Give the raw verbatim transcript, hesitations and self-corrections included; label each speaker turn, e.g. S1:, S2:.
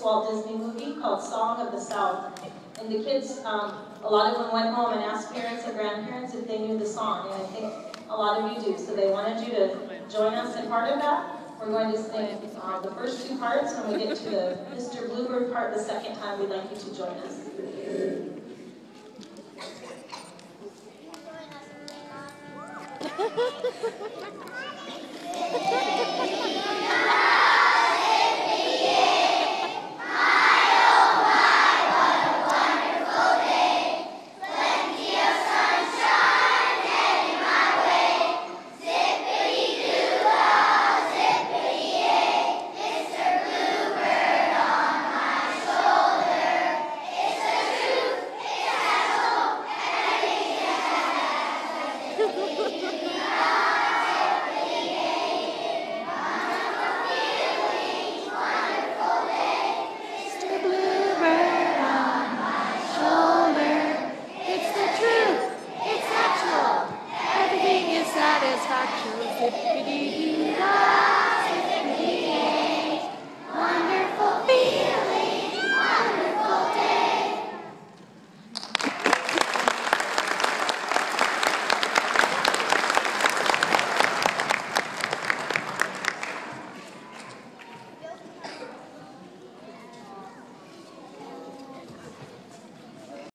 S1: Walt Disney movie called Song of the South. And the kids, um, a lot of them went home and asked parents and grandparents if they knew the song, and I think a lot of you do. So they wanted you to join us in part of that. We're going to sing uh, the first two parts. When we get to the Mister Bluebird part the second time, we'd like you to join us.
S2: Satisfaction, zippity-dee.